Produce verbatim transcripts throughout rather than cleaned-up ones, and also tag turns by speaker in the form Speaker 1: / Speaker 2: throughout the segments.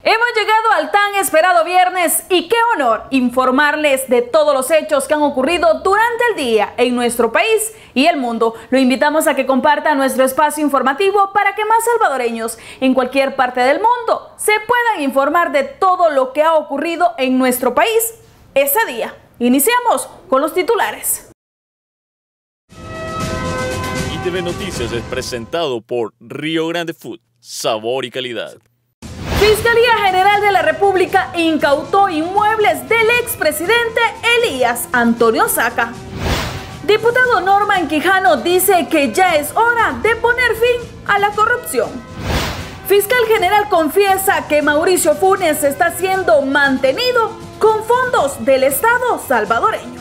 Speaker 1: Hemos llegado al tan esperado viernes y qué honor informarles de todos los hechos que han ocurrido durante el día en nuestro país y el mundo. Lo invitamos a que comparta nuestro espacio informativo para que más salvadoreños en cualquier parte del mundo se puedan informar de todo lo que ha ocurrido en nuestro país ese día. Iniciamos con los titulares.
Speaker 2: I T V Noticias es presentado por Río Grande Food, sabor y calidad.
Speaker 1: Fiscalía General de la República incautó inmuebles del expresidente Elías Antonio Saca. Diputado Norman Quijano dice que ya es hora de poner fin a la corrupción. Fiscal General confiesa que Mauricio Funes está siendo mantenido con fondos del Estado salvadoreño.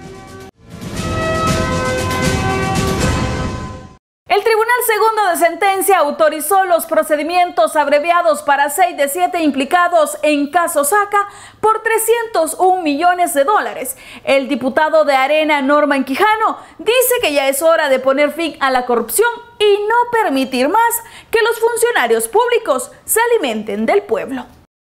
Speaker 1: El Tribunal Segundo de Sentencia autorizó los procedimientos abreviados para seis de siete implicados en caso Saca por trescientos un millones de dólares. El diputado de Arena, Norman Quijano, dice que ya es hora de poner fin a la corrupción y no permitir más que los funcionarios públicos se alimenten del pueblo.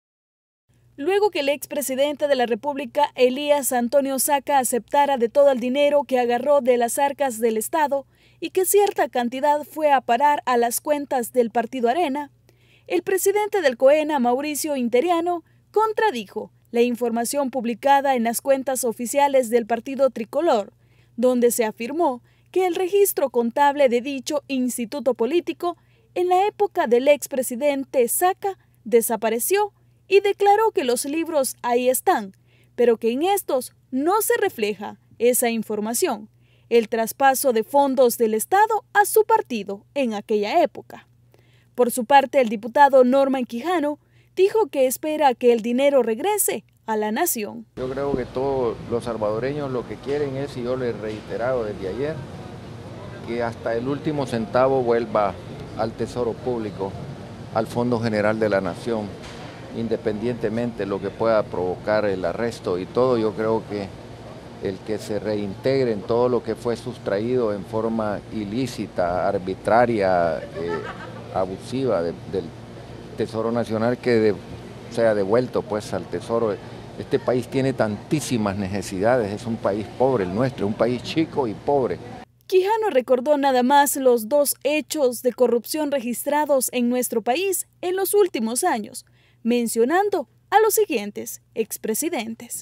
Speaker 1: Luego que el expresidente de la República, Elías Antonio Saca, aceptara de todo el dinero que agarró de las arcas del Estado y que cierta cantidad fue a parar a las cuentas del Partido Arena, el presidente del COENA, Mauricio Interiano, contradijo la información publicada en las cuentas oficiales del Partido Tricolor, donde se afirmó que el registro contable de dicho instituto político en la época del expresidente Saca desapareció y declaró que los libros ahí están, pero que en estos no se refleja esa información, el traspaso de fondos del Estado a su partido en aquella época. Por su parte, el diputado Norman Quijano dijo que espera que el dinero regrese a la nación.
Speaker 3: Yo creo que todos los salvadoreños lo que quieren es, y yo les he reiterado desde ayer, que hasta el último centavo vuelva al Tesoro Público, al Fondo General de la Nación, independientemente de lo que pueda provocar el arresto y todo. Yo creo que el que se reintegre en todo lo que fue sustraído en forma ilícita, arbitraria, eh, abusiva de, del Tesoro Nacional, que de, sea devuelto pues al Tesoro. Este país tiene tantísimas necesidades, es un país pobre el nuestro, un país chico y pobre.
Speaker 1: Quijano recordó nada más los dos hechos de corrupción registrados en nuestro país en los últimos años, mencionando a los siguientes expresidentes.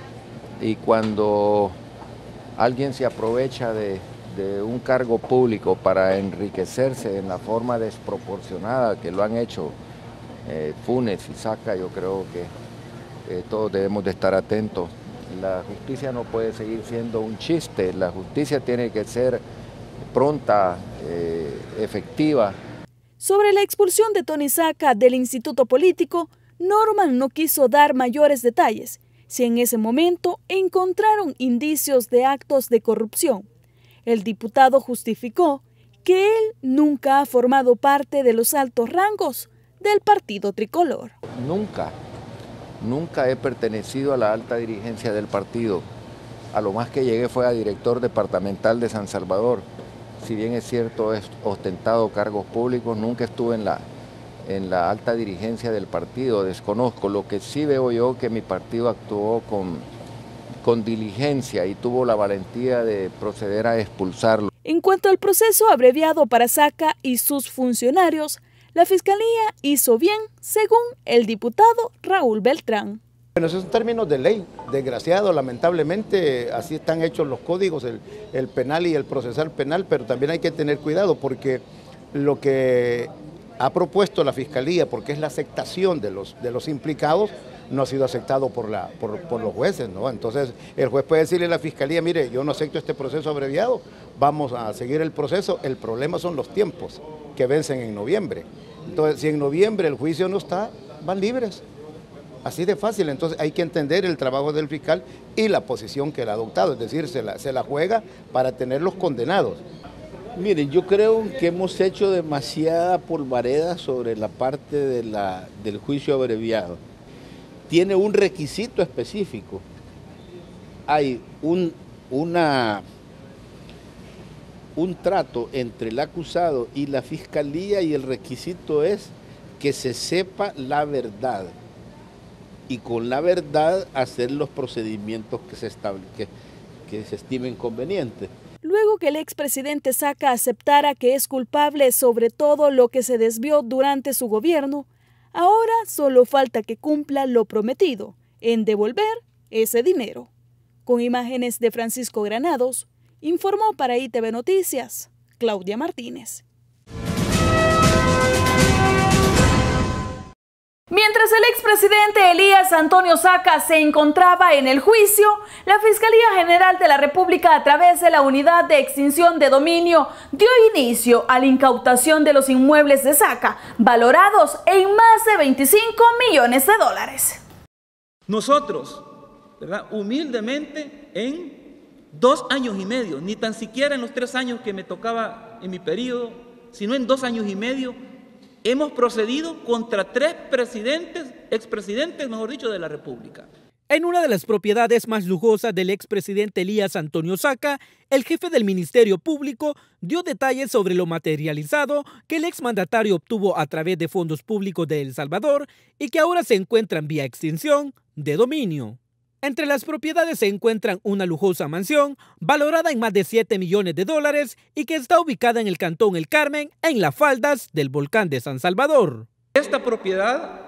Speaker 3: Y cuando alguien se aprovecha de, de un cargo público para enriquecerse en la forma desproporcionada que lo han hecho eh, Funes y Saca, yo creo que eh, todos debemos de estar atentos. La justicia no puede seguir siendo un chiste, la justicia tiene que ser pronta, eh, efectiva.
Speaker 1: Sobre la expulsión de Tony Saca del Instituto Político, Norman no quiso dar mayores detalles, si en ese momento encontraron indicios de actos de corrupción. El diputado justificó que él nunca ha formado parte de los altos rangos del Partido Tricolor.
Speaker 3: Nunca, nunca he pertenecido a la alta dirigencia del partido. A lo más que llegué fue a director departamental de San Salvador. Si bien es cierto, he ostentado cargos públicos, nunca estuve en la en la alta dirigencia del partido, desconozco. Lo que sí veo yo que mi partido actuó con, con diligencia y tuvo la valentía de proceder a expulsarlo.
Speaker 1: En cuanto al proceso abreviado para Saca y sus funcionarios, la Fiscalía hizo bien, según el diputado Raúl Beltrán.
Speaker 4: Bueno, esos son términos de ley, desgraciado, lamentablemente así están hechos los códigos, el, el penal y el procesal penal, pero también hay que tener cuidado porque lo que ha propuesto la Fiscalía, porque es la aceptación de los, de los implicados, no ha sido aceptado por, la, por, por los jueces, ¿no? Entonces el juez puede decirle a la Fiscalía, mire, yo no acepto este proceso abreviado, vamos a seguir el proceso. El problema son los tiempos que vencen en noviembre. Entonces si en noviembre el juicio no está, van libres. Así de fácil. Entonces hay que entender el trabajo del fiscal y la posición que él ha adoptado, es decir, se la, se la juega para tenerlos condenados.
Speaker 5: Miren, yo creo que hemos hecho demasiada polvareda sobre la parte de la, del juicio abreviado. Tiene un requisito específico. Hay un, una, un trato entre el acusado y la Fiscalía y el requisito es que se sepa la verdad y con la verdad hacer los procedimientos que se, estable, que, que se estimen convenientes.
Speaker 1: Luego que el expresidente Saca aceptara que es culpable sobre todo lo que se desvió durante su gobierno, ahora solo falta que cumpla lo prometido, en devolver ese dinero. Con imágenes de Francisco Granados, informó para I T V Noticias, Claudia Martínez. Mientras el expresidente Elías Antonio Saca se encontraba en el juicio, la Fiscalía General de la República, a través de la Unidad de Extinción de Dominio, dio inicio a la incautación de los inmuebles de Saca, valorados en más de veinticinco millones de dólares.
Speaker 6: Nosotros, ¿verdad?, humildemente, en dos años y medio, ni tan siquiera en los tres años que me tocaba en mi periodo, sino en dos años y medio, hemos procedido contra tres presidentes, expresidentes, mejor dicho, de la República.
Speaker 7: En una de las propiedades más lujosas del expresidente Elías Antonio Saca, el jefe del Ministerio Público dio detalles sobre lo materializado que el exmandatario obtuvo a través de fondos públicos de El Salvador y que ahora se encuentran vía extinción de dominio. Entre las propiedades se encuentran una lujosa mansión valorada en más de siete millones de dólares y que está ubicada en el Cantón El Carmen, en las faldas del volcán de San Salvador.
Speaker 6: Esta propiedad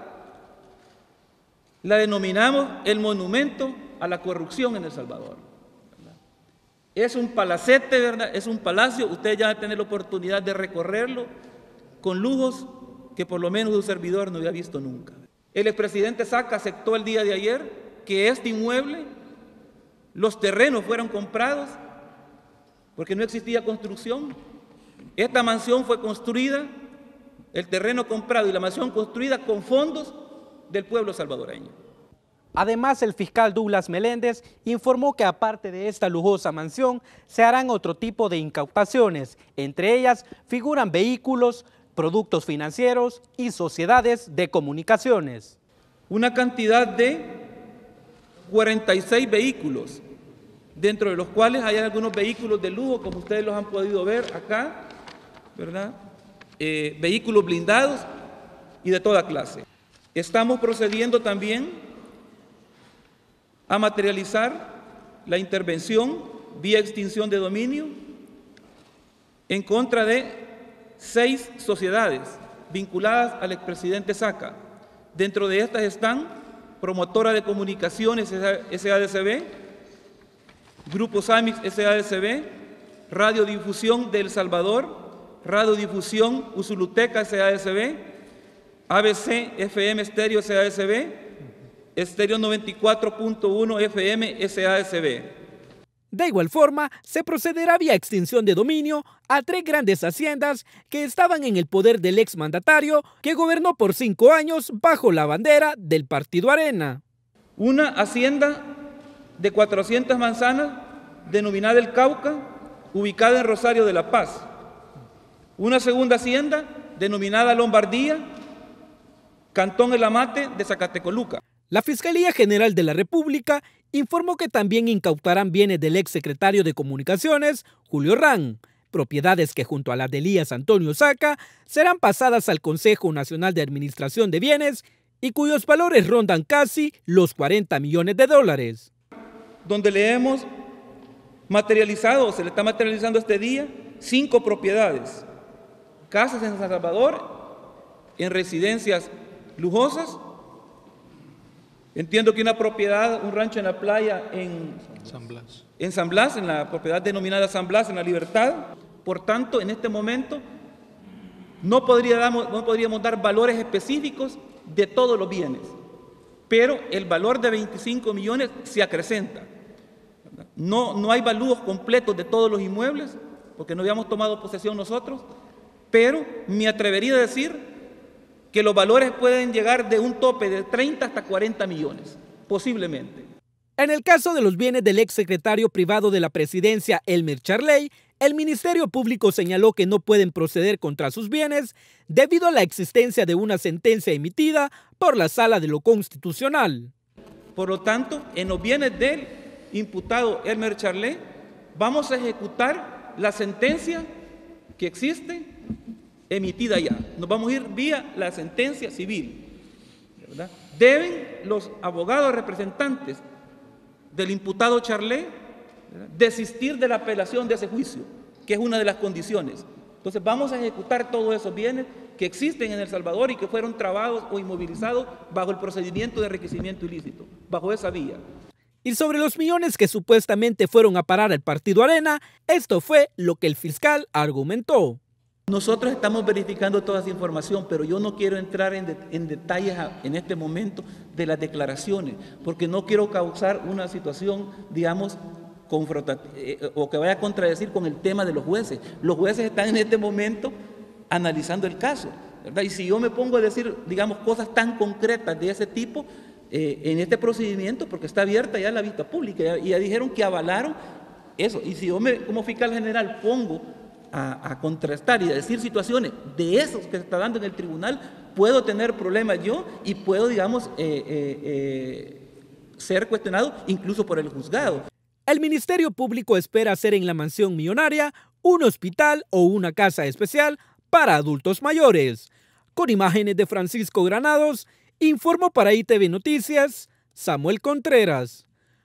Speaker 6: la denominamos el monumento a la corrupción en El Salvador. ¿Verdad? Es un palacete, ¿verdad? Es un palacio, ustedes ya van a tener la oportunidad de recorrerlo con lujos que por lo menos un servidor no había visto nunca. El expresidente Saca aceptó el día de ayer que este inmueble, los terrenos fueron comprados porque no existía construcción. Esta mansión fue construida, el terreno comprado y la mansión construida con fondos del pueblo salvadoreño.
Speaker 7: Además, el fiscal Douglas Meléndez informó que aparte de esta lujosa mansión, se harán otro tipo de incautaciones. Entre ellas figuran vehículos, productos financieros y sociedades de comunicaciones.
Speaker 6: Una cantidad de cuarenta y seis vehículos, dentro de los cuales hay algunos vehículos de lujo, como ustedes los han podido ver acá, ¿verdad? Eh, vehículos blindados y de toda clase. Estamos procediendo también a materializar la intervención vía extinción de dominio en contra de seis sociedades vinculadas al expresidente Saca. Dentro de estas están Promotora de Comunicaciones S A D C B, Grupo Samix S A D C B, Radiodifusión de El Salvador, Radiodifusión Usuluteca S A D C B, A B C F M Estéreo S A D C B, Estéreo noventa y cuatro punto uno F M S A D C B.
Speaker 7: De igual forma, se procederá vía extinción de dominio a tres grandes haciendas que estaban en el poder del exmandatario que gobernó por cinco años bajo la bandera del Partido Arena.
Speaker 6: Una hacienda de cuatrocientas manzanas denominada El Cauca, ubicada en Rosario de la Paz. Una segunda hacienda denominada Lombardía, Cantón El Amate de Zacatecoluca.
Speaker 7: La Fiscalía General de la República informó que también incautarán bienes del exsecretario de Comunicaciones, Julio Ran, propiedades que junto a las de Elías Antonio Saca serán pasadas al Consejo Nacional de Administración de Bienes y cuyos valores rondan casi los cuarenta millones de dólares.
Speaker 6: Donde le hemos materializado, se le está materializando este día, cinco propiedades, casas en San Salvador, en residencias lujosas. Entiendo que una propiedad, un rancho en la playa en San Blas, en, San Blas, en la propiedad denominada San Blas, en La Libertad. Por tanto, en este momento no, podríamos, no podríamos dar valores específicos de todos los bienes, pero el valor de veinticinco millones se acrecenta. No, no hay valúos completos de todos los inmuebles, porque no habíamos tomado posesión nosotros, pero me atrevería a decir que los valores pueden llegar de un tope de treinta hasta cuarenta millones, posiblemente.
Speaker 7: En el caso de los bienes del exsecretario privado de la presidencia, Elmer Charley, el Ministerio Público señaló que no pueden proceder contra sus bienes debido a la existencia de una sentencia emitida por la Sala de lo Constitucional.
Speaker 6: Por lo tanto, en los bienes del imputado Elmer Charley, vamos a ejecutar la sentencia que existe emitida ya. Nos vamos a ir vía la sentencia civil, ¿verdad? Deben los abogados representantes del imputado Charlé, ¿verdad?, desistir de la apelación de ese juicio, que es una de las condiciones. Entonces vamos a ejecutar todos esos bienes que existen en El Salvador y que fueron trabados o inmovilizados bajo el procedimiento de enriquecimiento ilícito, bajo esa vía.
Speaker 7: Y sobre los millones que supuestamente fueron a parar al Partido Arena, esto fue lo que el fiscal argumentó.
Speaker 6: Nosotros estamos verificando toda esa información, pero yo no quiero entrar en, de, en detalles a, en este momento de las declaraciones, porque no quiero causar una situación, digamos, eh, o que vaya a contradecir con el tema de los jueces. Los jueces están en este momento analizando el caso, ¿verdad? Y si yo me pongo a decir, digamos, cosas tan concretas de ese tipo eh, en este procedimiento, porque está abierta ya la vista pública, ya, y ya dijeron que avalaron eso, y si yo me, como fiscal general pongo A, a contrastar y a decir situaciones de esos que se está dando en el tribunal, puedo tener problemas yo y puedo, digamos, eh, eh, eh, ser cuestionado incluso por el juzgado.
Speaker 7: El Ministerio Público espera hacer en la mansión millonaria un hospital o una casa especial para adultos mayores. Con imágenes de Francisco Granados, informó para I T V Noticias, Samuel Contreras.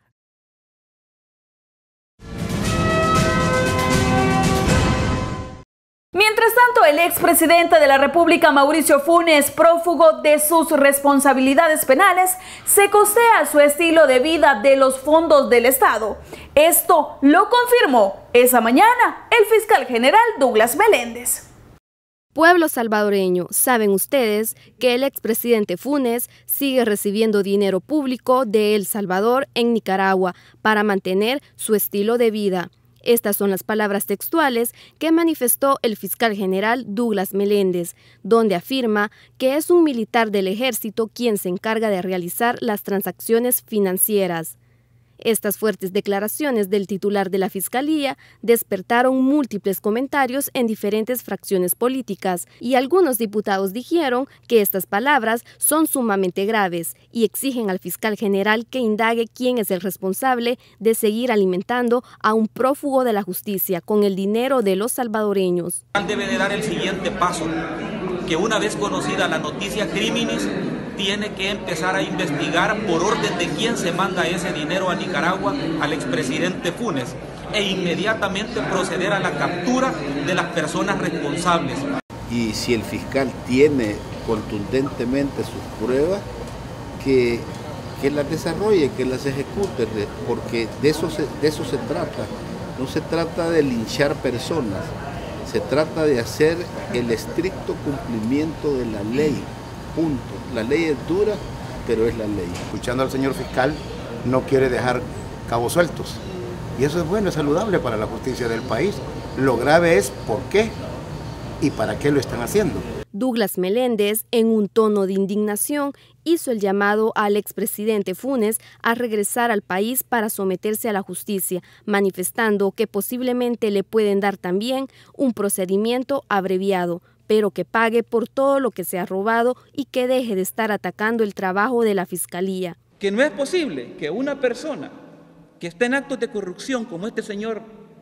Speaker 1: Mientras tanto, el expresidente de la República, Mauricio Funes, prófugo de sus responsabilidades penales, se costea su estilo de vida de los fondos del Estado. Esto lo confirmó esa mañana el fiscal general Douglas Meléndez.
Speaker 8: Pueblo salvadoreño, saben ustedes que el expresidente Funes sigue recibiendo dinero público de El Salvador en Nicaragua para mantener su estilo de vida. Estas son las palabras textuales que manifestó el fiscal general Douglas Meléndez, donde afirma que es un militar del ejército quien se encarga de realizar las transacciones financieras. Estas fuertes declaraciones del titular de la Fiscalía despertaron múltiples comentarios en diferentes fracciones políticas y algunos diputados dijeron que estas palabras son sumamente graves y exigen al fiscal general que indague quién es el responsable de seguir alimentando a un prófugo de la justicia con el dinero de los salvadoreños.
Speaker 9: Debe de dar el siguiente paso, que una vez conocida la noticia criminis, tiene que empezar a investigar por orden de quién se manda ese dinero a Nicaragua al expresidente Funes e inmediatamente proceder a la captura de las personas responsables.
Speaker 5: Y si el fiscal tiene contundentemente sus pruebas, que, que las desarrolle, que las ejecute, porque de eso, se, de eso se trata. No se trata de linchar personas, se trata de hacer el estricto cumplimiento de la ley. Punto. La ley es dura, pero es la ley.
Speaker 4: Escuchando al señor fiscal, no quiere dejar cabos sueltos. Y eso es bueno, es saludable para la justicia del país. Lo grave es por qué y para qué lo están haciendo.
Speaker 8: Douglas Meléndez, en un tono de indignación, hizo el llamado al expresidente Funes a regresar al país para someterse a la justicia, manifestando que posiblemente le pueden dar también un procedimiento abreviado, pero que pague por todo lo que se ha robado y que deje de estar atacando el trabajo de la Fiscalía.
Speaker 6: Que no es posible que una persona que está en actos de corrupción como este señor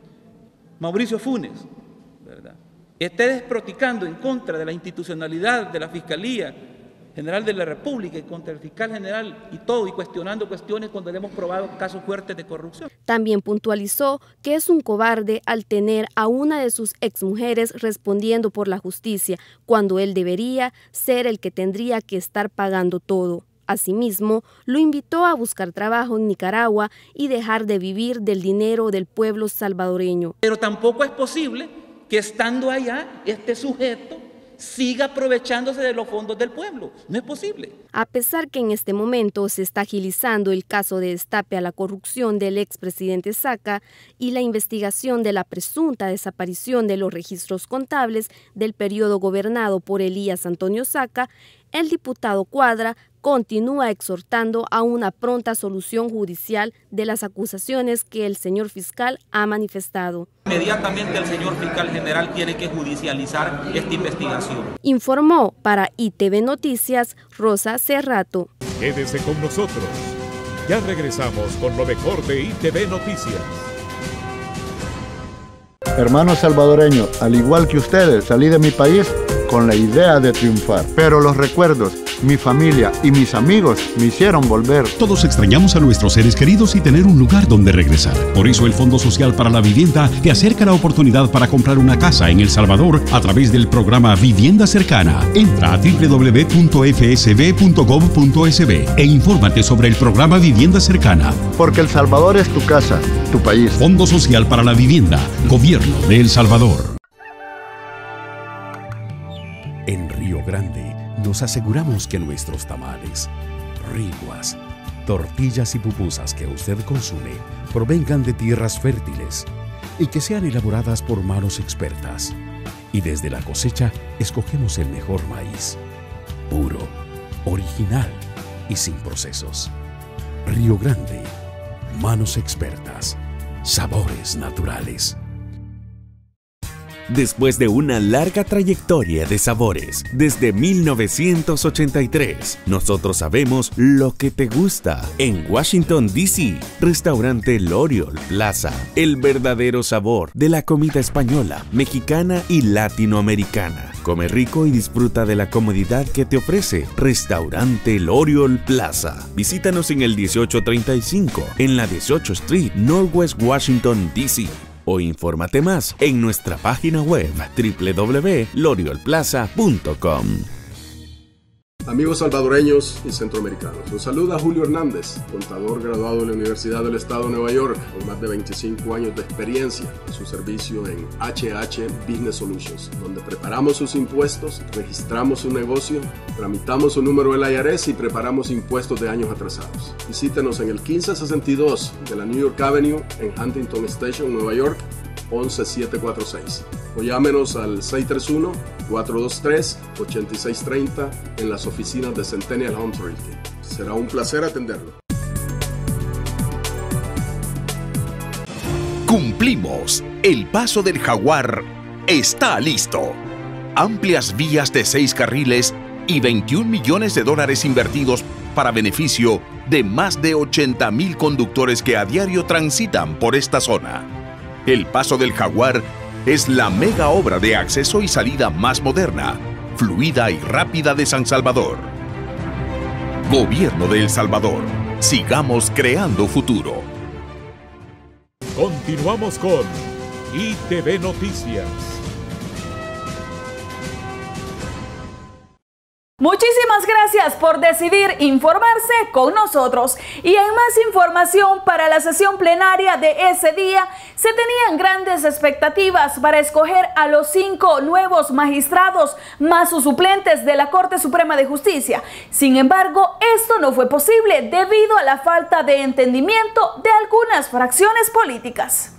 Speaker 6: Mauricio Funes, ¿verdad?, esté desproticando en contra de la institucionalidad de la Fiscalía General de la República y contra el fiscal general y todo, y cuestionando cuestiones cuando le hemos probado casos fuertes de corrupción.
Speaker 8: También puntualizó que es un cobarde al tener a una de sus exmujeres respondiendo por la justicia, cuando él debería ser el que tendría que estar pagando todo. Asimismo, lo invitó a buscar trabajo en Nicaragua y dejar de vivir del dinero del pueblo salvadoreño.
Speaker 6: Pero tampoco es posible que estando allá este sujeto siga aprovechándose de los fondos del pueblo. No es posible.
Speaker 8: A pesar que en este momento se está agilizando el caso de destape a la corrupción del expresidente Saca y la investigación de la presunta desaparición de los registros contables del periodo gobernado por Elías Antonio Saca, el diputado Cuadra continúa exhortando a una pronta solución judicial de las acusaciones que el señor fiscal ha manifestado.
Speaker 9: Inmediatamente el señor fiscal general tiene que judicializar esta investigación.
Speaker 8: Informó para I T V Noticias Rosa Cerrato.
Speaker 10: Quédese con nosotros. Ya regresamos con lo mejor de I T V Noticias.
Speaker 4: Hermanos salvadoreños, al igual que ustedes, salí de mi país
Speaker 11: con la idea de triunfar. Pero los recuerdos, mi familia y mis amigos me hicieron volver.
Speaker 12: Todos extrañamos a nuestros seres queridos y tener un lugar donde regresar. Por eso el Fondo Social para la Vivienda te acerca la oportunidad para comprar una casa en El Salvador a través del programa Vivienda Cercana. Entra a doble u doble u doble u punto f s b punto gov punto s b e infórmate sobre el programa Vivienda Cercana.
Speaker 11: Porque El Salvador es tu casa, tu país.
Speaker 12: Fondo Social para la Vivienda, Gobierno de El Salvador.
Speaker 13: En Río Grande nos aseguramos que nuestros tamales, riguas, tortillas y pupusas que usted consume provengan de tierras fértiles y que sean elaboradas por manos expertas. Y desde la cosecha escogemos el mejor maíz, puro, original y sin procesos. Río Grande, manos expertas, sabores naturales.
Speaker 14: Después de una larga trayectoria de sabores, desde mil novecientos ochenta y tres, nosotros sabemos lo que te gusta. En Washington, D C, restaurante L'Oriole Plaza, el verdadero sabor de la comida española, mexicana y latinoamericana. Come rico y disfruta de la comodidad que te ofrece Restaurante L'Oriole Plaza. Visítanos en el dieciocho treinta y cinco, en la dieciocho Street, Northwest Washington, D C O infórmate más en nuestra página web doble u doble u doble u punto l'oriole plaza punto com.
Speaker 15: Amigos salvadoreños y centroamericanos, los saluda Julio Hernández, contador graduado de la Universidad del Estado de Nueva York, con más de veinticinco años de experiencia en su servicio en H H Business Solutions, donde preparamos sus impuestos, registramos su negocio, tramitamos su número del I R S y preparamos impuestos de años atrasados. Visítenos en el quince sesenta y dos de la New York Avenue en Huntington Station, Nueva York, once mil setecientos cuarenta y seis, o llámenos al seis tres uno, cuatro dos tres, ocho seis tres cero en las oficinas de Centennial Homes Realty. Será un placer atenderlo.
Speaker 16: Cumplimos. El Paso del Jaguar está listo. Amplias vías de seis carriles y veintiún millones de dólares invertidos para beneficio de más de ochenta mil conductores que a diario transitan por esta zona. El Paso del Jaguar es la mega obra de acceso y salida más moderna, fluida y rápida de San Salvador. Gobierno de El Salvador. Sigamos creando futuro.
Speaker 10: Continuamos con I T V Noticias.
Speaker 1: Muchísimas gracias por decidir informarse con nosotros. Y en más información, para la sesión plenaria de ese día, se tenían grandes expectativas para escoger a los cinco nuevos magistrados más sus suplentes de la Corte Suprema de Justicia. Sin embargo, esto no fue posible debido a la falta de entendimiento de algunas fracciones políticas.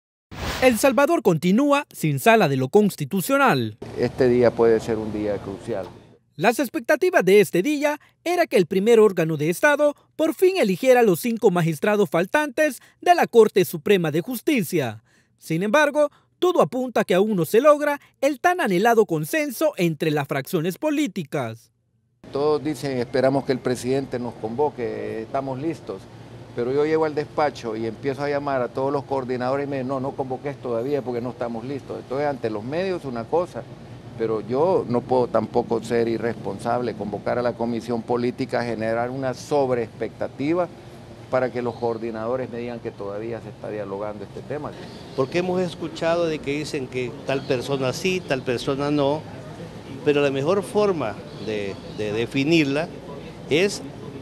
Speaker 7: El Salvador continúa sin sala de lo constitucional.
Speaker 3: Este día puede ser un día crucial.
Speaker 7: Las expectativas de este día era que el primer órgano de Estado por fin eligiera a los cinco magistrados faltantes de la Corte Suprema de Justicia. Sin embargo, todo apunta a que aún no se logra el tan anhelado consenso entre las fracciones políticas.
Speaker 3: Todos dicen, esperamos que el presidente nos convoque, estamos listos. Pero yo llego al despacho y empiezo a llamar a todos los coordinadores y me dicen, no, no convoques todavía porque no estamos listos. Entonces, ante los medios una cosa, pero yo no puedo tampoco ser irresponsable, convocar a la comisión política, generar una sobreexpectativa para que los coordinadores me digan que todavía se está dialogando este tema.
Speaker 17: Porque hemos escuchado de que dicen que tal persona sí, tal persona no, pero la mejor forma de, de definirla es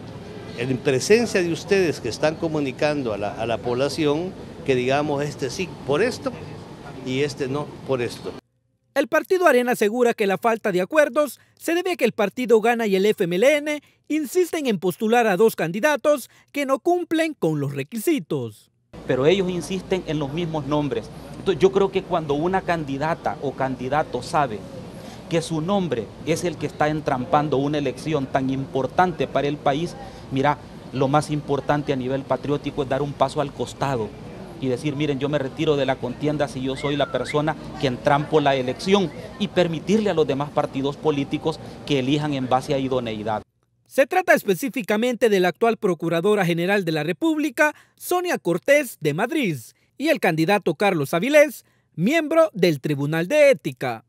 Speaker 17: en presencia de ustedes que están comunicando a la, a la población que digamos este sí por esto y este no por esto.
Speaker 7: El Partido Arena asegura que la falta de acuerdos se debe a que el Partido Gana y el F M L N insisten en postular a dos candidatos que no cumplen con los requisitos.
Speaker 9: Pero ellos insisten en los mismos nombres. Entonces, yo creo que cuando una candidata o candidato sabe que su nombre es el que está entrampando una elección tan importante para el país, mira, lo más importante a nivel patriótico es dar un paso al costado y decir, miren, yo me retiro de la contienda si yo soy la persona que entrampo la elección, y permitirle a los demás partidos políticos que elijan en base a idoneidad.
Speaker 7: Se trata específicamente de la actual Procuradora General de la República, Sonia Cortés de Madrid, y el candidato Carlos Avilés, miembro del Tribunal de Ética.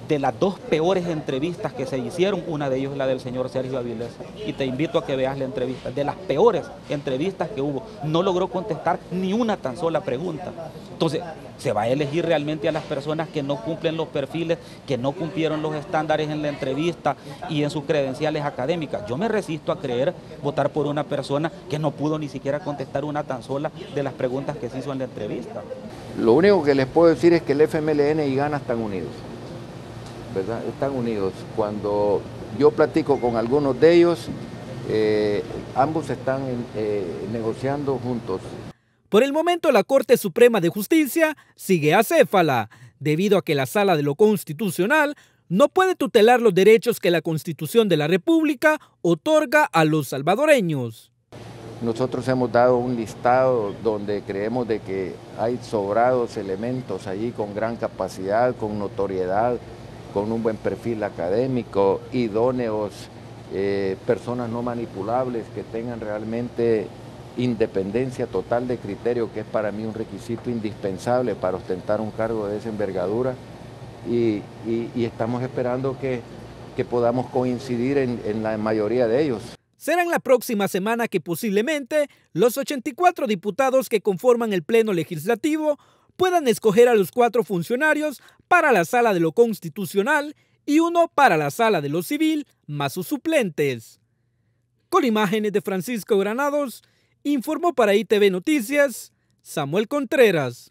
Speaker 9: de las dos peores entrevistas que se hicieron, una de ellas es la del señor Sergio Avilés, y te invito a que veas la entrevista, de las peores entrevistas que hubo, no logró contestar ni una tan sola pregunta. Entonces, se va a elegir realmente a las personas que no cumplen los perfiles, que no cumplieron los estándares en la entrevista y en sus credenciales académicas. Yo me resisto a creer votar por una persona que no pudo ni siquiera contestar una tan sola de las preguntas que se hizo en la entrevista.
Speaker 3: Lo único que les puedo decir es que el F M L N y Gana están unidos, ¿verdad? Están unidos. Cuando yo platico con algunos de ellos, eh, ambos están eh, negociando juntos.
Speaker 7: Por el momento, la Corte Suprema de Justicia sigue acéfala, debido a que la Sala de lo Constitucional no puede tutelar los derechos que la Constitución de la República otorga a los salvadoreños.
Speaker 3: Nosotros hemos dado un listado donde creemos de que hay sobrados elementos allí con gran capacidad, con notoriedad, con un buen perfil académico, idóneos, eh, personas no manipulables que tengan realmente independencia total de criterio, que es para mí un requisito indispensable para ostentar un cargo de esa envergadura, y, y, y estamos esperando que, que podamos coincidir en, en la mayoría de ellos.
Speaker 7: Será en la próxima semana que posiblemente los ochenta y cuatro diputados que conforman el Pleno Legislativo puedan escoger a los cuatro funcionarios para la Sala de lo Constitucional y uno para la Sala de lo Civil, más sus suplentes. Con imágenes de Francisco Granados, informó para I T V Noticias, Samuel Contreras.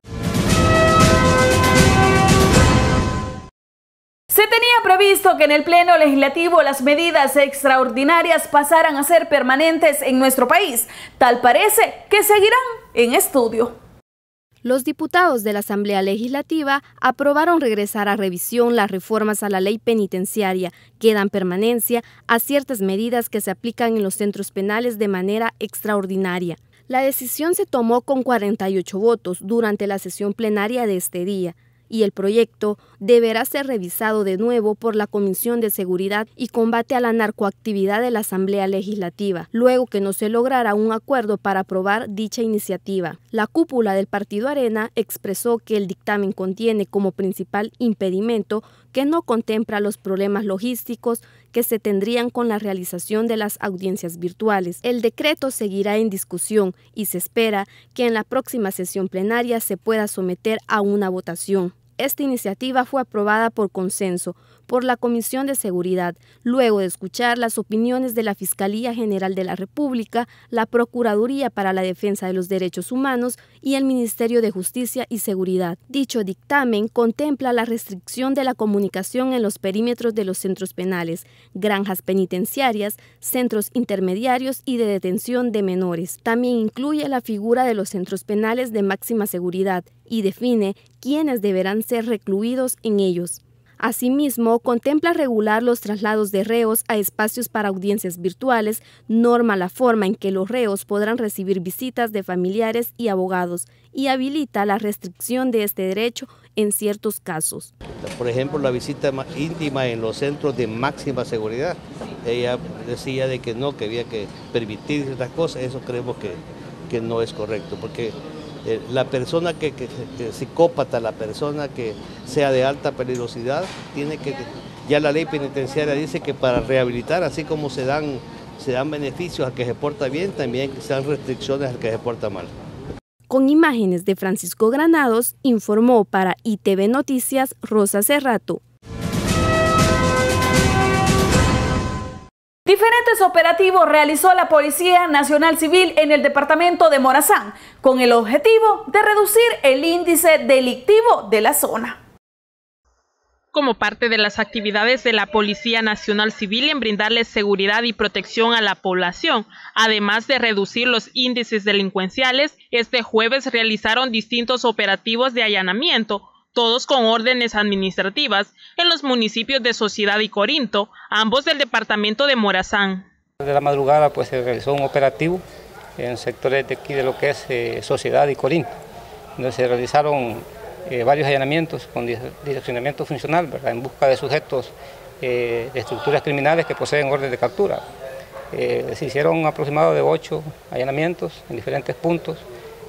Speaker 1: Se tenía previsto que en el Pleno Legislativo las medidas extraordinarias pasaran a ser permanentes en nuestro país. Tal parece que seguirán en estudio.
Speaker 8: Los diputados de la Asamblea Legislativa aprobaron regresar a revisión las reformas a la ley penitenciaria que dan permanencia a ciertas medidas que se aplican en los centros penales de manera extraordinaria. La decisión se tomó con cuarenta y ocho votos durante la sesión plenaria de este día, y el proyecto deberá ser revisado de nuevo por la Comisión de Seguridad y Combate a la Narcoactividad de la Asamblea Legislativa, luego que no se lograra un acuerdo para aprobar dicha iniciativa. La cúpula del Partido Arena expresó que el dictamen contiene como principal impedimento que no contempla los problemas logísticos que se tendrían con la realización de las audiencias virtuales. El decreto seguirá en discusión y se espera que en la próxima sesión plenaria se pueda someter a una votación. Esta iniciativa fue aprobada por consenso por la Comisión de Seguridad, luego de escuchar las opiniones de la Fiscalía General de la República, la Procuraduría para la Defensa de los Derechos Humanos y el Ministerio de Justicia y Seguridad. Dicho dictamen contempla la restricción de la comunicación en los perímetros de los centros penales, granjas penitenciarias, centros intermediarios y de detención de menores. También incluye la figura de los centros penales de máxima seguridad y define quiénes deberán ser recluidos en ellos. Asimismo, contempla regular los traslados de reos a espacios para audiencias virtuales, norma la forma en que los reos podrán recibir visitas de familiares y abogados y habilita la restricción de este derecho en ciertos casos.
Speaker 17: Por ejemplo, la visita íntima en los centros de máxima seguridad. Ella decía de que no, que había que permitir ciertas cosas. Eso creemos que, que no es correcto, porque Eh, la persona que, que, que psicópata, la persona que sea de alta peligrosidad, tiene que, ya la ley penitenciaria dice que para rehabilitar, así como se dan, se dan beneficios al que se porta bien, también se dan restricciones al que se porta mal.
Speaker 8: Con imágenes de Francisco Granados, informó para I T V Noticias Rosa Cerrato.
Speaker 1: Diferentes operativos realizó la Policía Nacional Civil en el departamento de Morazán, con el objetivo de reducir el índice delictivo de la zona.
Speaker 18: Como parte de las actividades de la Policía Nacional Civil en brindarles seguridad y protección a la población, además de reducir los índices delincuenciales, este jueves realizaron distintos operativos de allanamiento, todos con órdenes administrativas, en los municipios de Sociedad y Corinto, ambos del departamento de Morazán.
Speaker 19: De la madrugada pues se realizó un operativo en sectores de aquí de lo que es eh, Sociedad y Corinto, donde se realizaron eh, varios allanamientos con direccionamiento funcional, ¿verdad?, en busca de sujetos eh, de estructuras criminales que poseen orden de captura. Eh, se hicieron un aproximado de ocho allanamientos en diferentes puntos,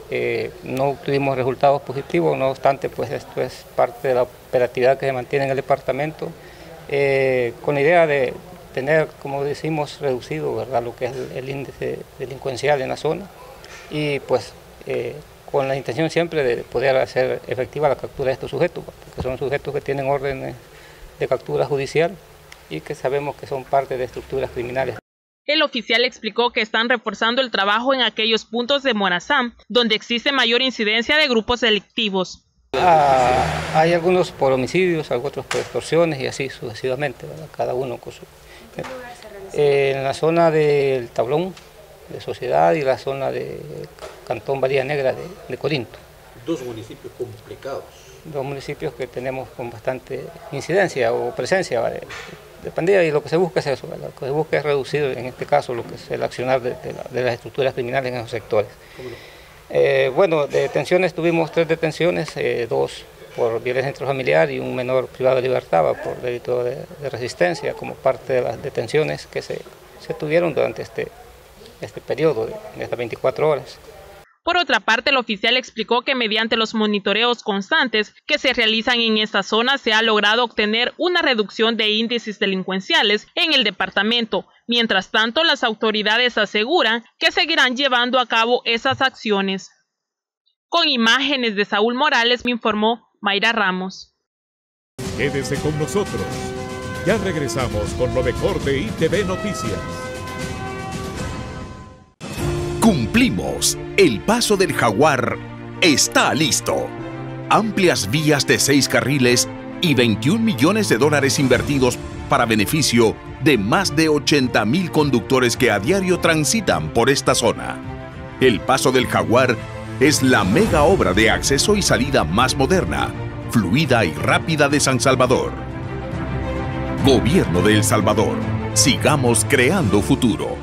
Speaker 19: eh, no obtuvimos resultados positivos, no obstante, pues esto es parte de la operatividad que se mantiene en el departamento, eh, con la idea de tener, como decimos, reducido, ¿verdad?, lo que es el, el índice delincuencial en la zona, y pues eh, con la intención siempre de poder hacer efectiva la captura de estos sujetos, porque son sujetos que tienen órdenes de captura judicial y que sabemos que son parte de estructuras criminales.
Speaker 18: El oficial explicó que están reforzando el trabajo en aquellos puntos de Morazán donde existe mayor incidencia de grupos delictivos.
Speaker 19: Ah, hay algunos por homicidios, otros por extorsiones y así sucesivamente, ¿verdad?, cada uno con su... Eh, en la zona del Tablón de Sociedad y la zona de Cantón Bahía Negra de, de Corinto.
Speaker 20: Dos municipios complicados.
Speaker 19: Dos municipios que tenemos con bastante incidencia o presencia de, de pandilla, y lo que se busca es eso, ¿verdad? Lo que se busca es reducir en este caso lo que es el accionar de, de, la, de las estructuras criminales en esos sectores. Eh, bueno, de detenciones tuvimos tres detenciones, eh, dos por violencia intrafamiliar y un menor privado de libertad por delito de, de resistencia, como parte de las detenciones que se, se tuvieron durante este, este periodo de, de estas veinticuatro horas.
Speaker 18: Por otra parte, el oficial explicó que mediante los monitoreos constantes que se realizan en esta zona se ha logrado obtener una reducción de índices delincuenciales en el departamento. Mientras tanto, las autoridades aseguran que seguirán llevando a cabo esas acciones. Con imágenes de Saúl Morales, me informó Mayra Ramos.
Speaker 10: Quédese con nosotros. Ya regresamos con lo mejor de I T V Noticias.
Speaker 16: Cumplimos. El paso del Jaguar está listo. Amplias vías de seis carriles y veintiún millones de dólares invertidos para beneficio de más de ochenta mil conductores que a diario transitan por esta zona. El paso del Jaguar es la mega obra de acceso y salida más moderna, fluida y rápida de San Salvador. Gobierno de El Salvador. Sigamos creando futuro.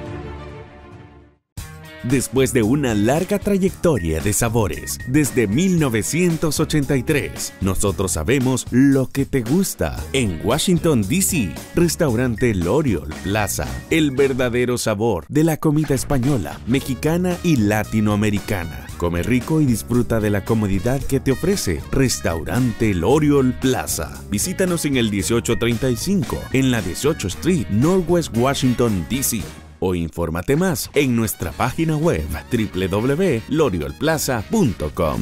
Speaker 14: Después de una larga trayectoria de sabores, desde mil novecientos ochenta y tres, nosotros sabemos lo que te gusta. En Washington, D C, restaurante L'Oriole Plaza, el verdadero sabor de la comida española, mexicana y latinoamericana. Come rico y disfruta de la comodidad que te ofrece Restaurante L'Oriole Plaza. Visítanos en el dieciocho treinta y cinco, en la dieciocho Street, Northwest Washington, D C O infórmate más en nuestra página web doble u doble u doble u punto l'oriole plaza punto com.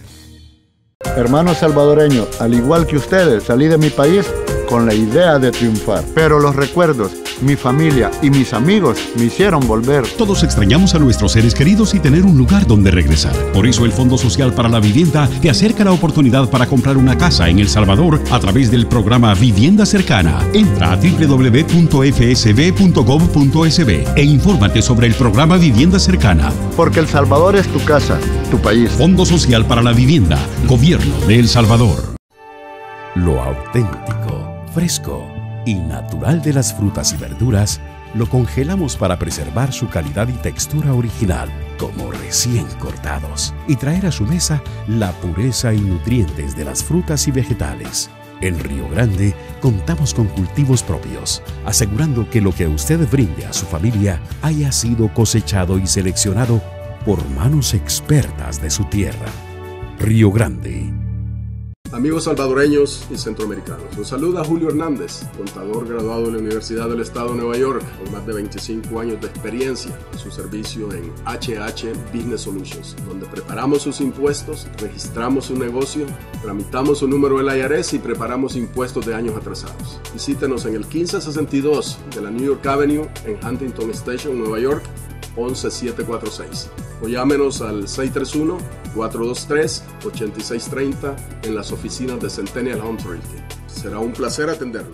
Speaker 11: Hermanos salvadoreños, al igual que ustedes, salí de mi país con la idea de triunfar. Pero los recuerdos, mi familia y mis amigos me hicieron volver.
Speaker 12: Todos extrañamos a nuestros seres queridos y tener un lugar donde regresar. Por eso el Fondo Social para la Vivienda te acerca la oportunidad para comprar una casa en El Salvador a través del programa Vivienda Cercana. Entra a doble u doble u doble u punto f s b punto gov punto s b e infórmate sobre el programa Vivienda Cercana.
Speaker 11: Porque El Salvador es tu casa, tu país.
Speaker 12: Fondo Social para la Vivienda, Gobierno de El Salvador.
Speaker 13: Lo auténtico, fresco y natural de las frutas y verduras lo congelamos para preservar su calidad y textura original, como recién cortados, y traer a su mesa la pureza y nutrientes de las frutas y vegetales. En Río Grande contamos con cultivos propios, asegurando que lo que usted brinde a su familia haya sido cosechado y seleccionado por manos expertas de su tierra. Río Grande.
Speaker 15: Amigos salvadoreños y centroamericanos, los saluda Julio Hernández, contador graduado de la Universidad del Estado de Nueva York, con más de veinticinco años de experiencia en su servicio en H H Business Solutions, donde preparamos sus impuestos, registramos su negocio, tramitamos su número del I R S y preparamos impuestos de años atrasados. Visítenos en el quince sesenta y dos de la New York Avenue en Huntington Station, Nueva York, once mil setecientos cuarenta y seis, o llámenos al seis tres uno, cuatro dos tres, ocho seis tres cero en las oficinas de Centennial Home Realty. Será un placer atenderlo.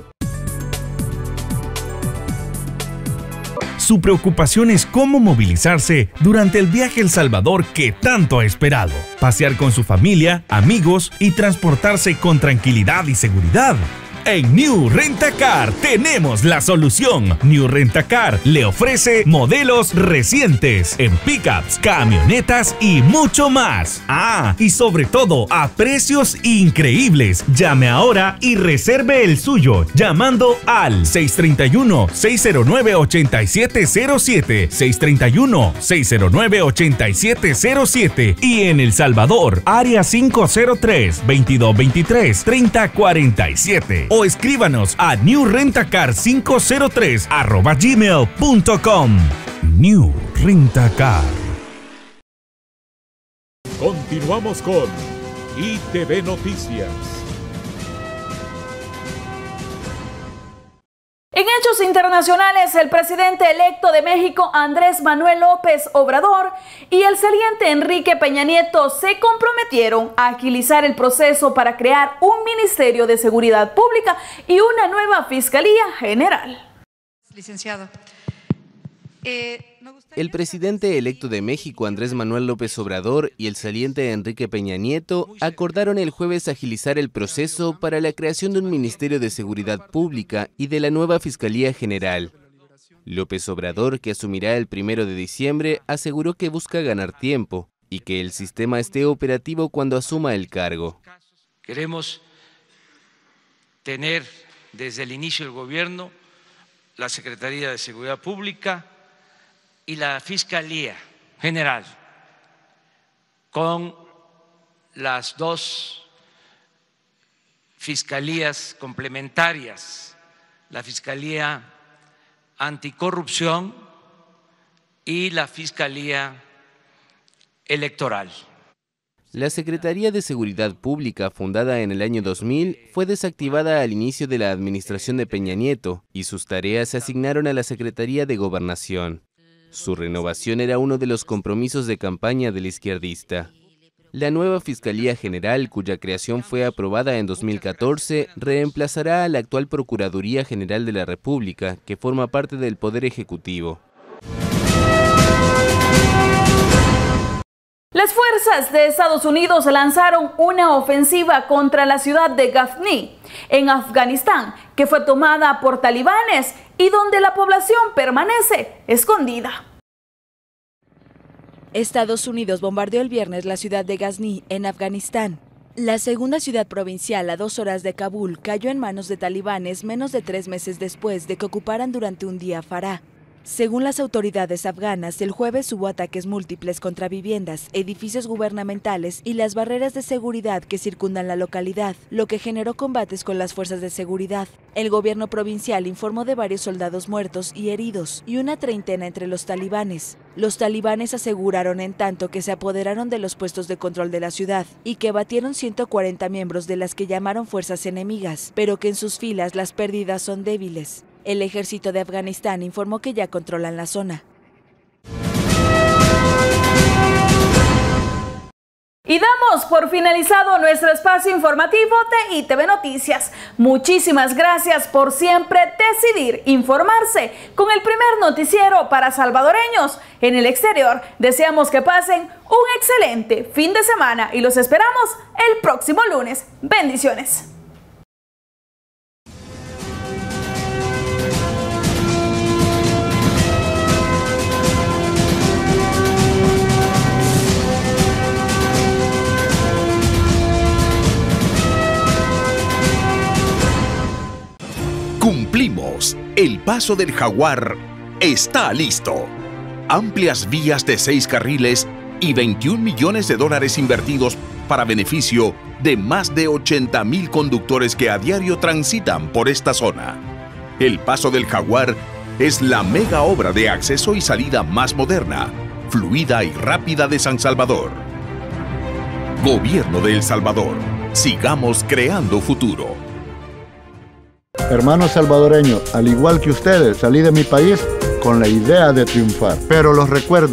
Speaker 21: Su preocupación es cómo movilizarse durante el viaje a El Salvador que tanto ha esperado. Pasear con su familia, amigos y transportarse con tranquilidad y seguridad. En New Rent-A-Car tenemos la solución. New Rent-A-Car le ofrece modelos recientes en pickups, camionetas y mucho más. Ah, y sobre todo a precios increíbles. Llame ahora y reserve el suyo llamando al seis tres uno, seis cero nueve, ocho siete cero siete, seis tres uno, seis cero nueve, ocho siete cero siete y en El Salvador, área cinco cero tres, veintidós veintitrés, treinta cuarenta y siete. O escríbanos a new rentacar cinco cero tres arroba gmail punto com. New Rent-A-Car.
Speaker 10: Continuamos con I T V Noticias.
Speaker 1: En hechos internacionales, el presidente electo de México, Andrés Manuel López Obrador, y el saliente Enrique Peña Nieto se comprometieron a agilizar el proceso para crear un Ministerio de Seguridad Pública y una nueva Fiscalía General.
Speaker 2: Licenciado. Eh...
Speaker 22: El presidente electo de México, Andrés Manuel López Obrador, y el saliente Enrique Peña Nieto acordaron el jueves agilizar el proceso para la creación de un Ministerio de Seguridad Pública y de la nueva Fiscalía General. López Obrador, que asumirá el primero de diciembre, aseguró que busca ganar tiempo y que el sistema esté operativo cuando asuma el cargo.
Speaker 23: Queremos tener desde el inicio del gobierno la Secretaría de Seguridad Pública y la Fiscalía General, con las dos fiscalías complementarias, la Fiscalía Anticorrupción y la Fiscalía Electoral.
Speaker 22: La Secretaría de Seguridad Pública, fundada en el año dos mil, fue desactivada al inicio de la administración de Peña Nieto y sus tareas se asignaron a la Secretaría de Gobernación. Su renovación era uno de los compromisos de campaña del izquierdista. La nueva Fiscalía General, cuya creación fue aprobada en dos mil catorce, reemplazará a la actual Procuraduría General de la República, que forma parte del Poder Ejecutivo.
Speaker 1: Las fuerzas de Estados Unidos lanzaron una ofensiva contra la ciudad de Ghazni, en Afganistán, que fue tomada por talibanes y donde la población permanece escondida.
Speaker 24: Estados Unidos bombardeó el viernes la ciudad de Ghazni, en Afganistán. La segunda ciudad provincial a dos horas de Kabul cayó en manos de talibanes menos de tres meses después de que ocuparan durante un día Farah. Según las autoridades afganas, el jueves hubo ataques múltiples contra viviendas, edificios gubernamentales y las barreras de seguridad que circundan la localidad, lo que generó combates con las fuerzas de seguridad. El gobierno provincial informó de varios soldados muertos y heridos y una treintena entre los talibanes. Los talibanes aseguraron en tanto que se apoderaron de los puestos de control de la ciudad y que batieron ciento cuarenta miembros de las que llamaron fuerzas enemigas, pero que en sus filas las pérdidas son débiles. El ejército de Afganistán informó que ya controlan la zona.
Speaker 1: Y damos por finalizado nuestro espacio informativo de I T V Noticias. Muchísimas gracias por siempre decidir informarse con el primer noticiero para salvadoreños en el exterior. Deseamos que pasen un excelente fin de semana y los esperamos el próximo lunes. Bendiciones.
Speaker 16: Cumplimos. El Paso del Jaguar está listo. Amplias vías de seis carriles y veintiún millones de dólares invertidos para beneficio de más de ochenta mil conductores que a diario transitan por esta zona. El Paso del Jaguar es la mega obra de acceso y salida más moderna, fluida y rápida de San Salvador. Gobierno de El Salvador. Sigamos creando futuro.
Speaker 11: Hermanos salvadoreños, al igual que ustedes, salí de mi país con la idea de triunfar. Pero los recuerdos,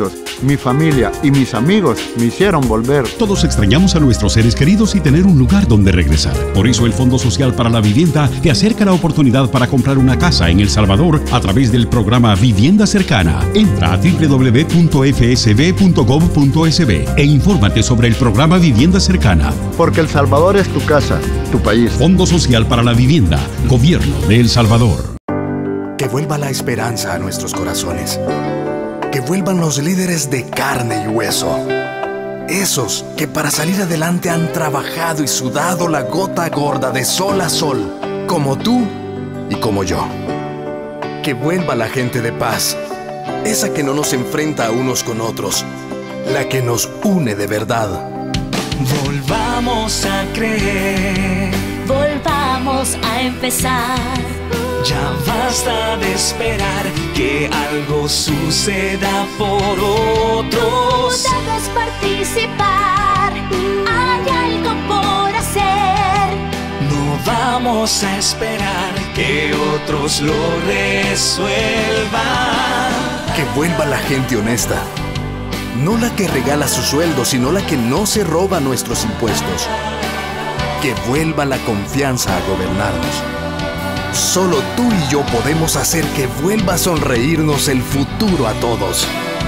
Speaker 11: mi familia y mis amigos me hicieron volver.
Speaker 12: Todos extrañamos a nuestros seres queridos y tener un lugar donde regresar. Por eso el Fondo Social para la Vivienda te acerca la oportunidad para comprar una casa en El Salvador a través del programa Vivienda Cercana. Entra a doble u doble u doble u punto f s b punto gov punto s b e infórmate sobre el programa Vivienda Cercana.
Speaker 11: Porque El Salvador es tu casa, tu país.
Speaker 12: Fondo Social para la Vivienda, Gobierno de El Salvador.
Speaker 4: Que vuelva la esperanza a nuestros corazones. Que vuelvan los líderes de carne y hueso. Esos que para salir adelante han trabajado y sudado la gota gorda de sol a sol, como tú y como yo. Que vuelva la gente de paz, esa que no nos enfrenta a unos con otros, la que nos une de verdad.
Speaker 5: Volvamos a creer, volvamos a empezar. Ya basta de esperar que algo suceda por otros.
Speaker 6: Debes participar, hay algo por hacer.
Speaker 5: No vamos a esperar que otros lo resuelvan.
Speaker 4: Que vuelva la gente honesta, no la que regala su sueldo, sino la que no se roba nuestros impuestos. Que vuelva la confianza a gobernarnos. Solo tú y yo podemos hacer que vuelva a sonreírnos el futuro a todos.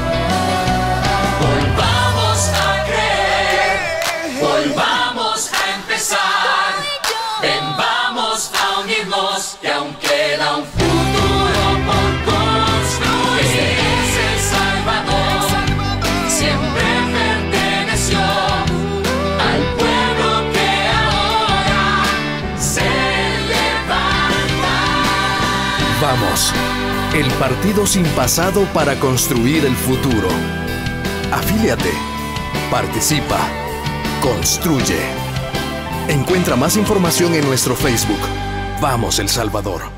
Speaker 5: Volvamos a creer, volvamos a empezar. Ven, vamos a unirnos, que aún queda un futuro por construir. Este es El Salvador, siempre perteneció al pueblo que ahora se levanta.
Speaker 4: Vamos, el partido sin pasado para construir el futuro. Afíliate, participa, construye. Encuentra más información en nuestro Facebook. Vamos, El Salvador.